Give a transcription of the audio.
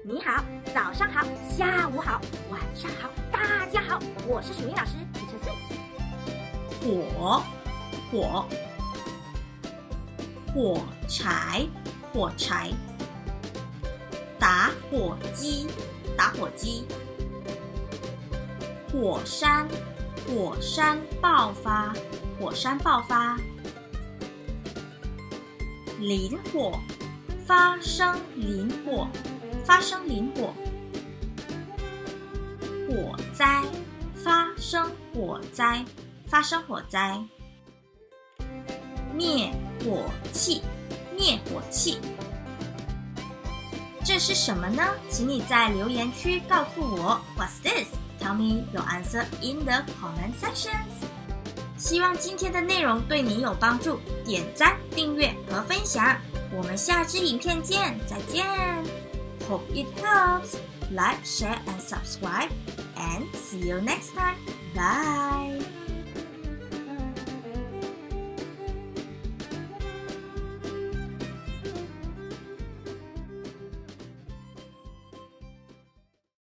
你好，早上好，下午好，晚上好，大家好，我是雪玲老师，Teacher Sue。 火柴，打火机，火山爆发，林火，发生林火，火灾，发生火灾，灭火器，这是什么呢？请你在留言区告诉我 What's this? Tell me your answer in the comment sections. 希望今天的内容对你有帮助，点赞、订阅和分享。我们下支影片见，再见。Hope it helps. Like, share and subscribe. And see you next time. Bye.